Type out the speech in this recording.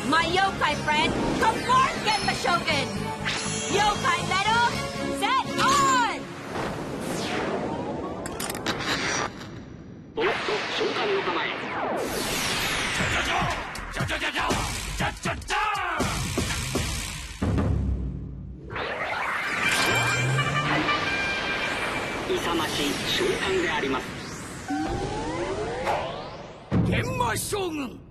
My yokai friend, come forth, Genma Shogun! Yokai metal, set on! おっと召喚の構え。じゃじゃじゃじゃじゃじゃじゃじゃじゃじゃ。勇ましい召喚であります。 玄馬将軍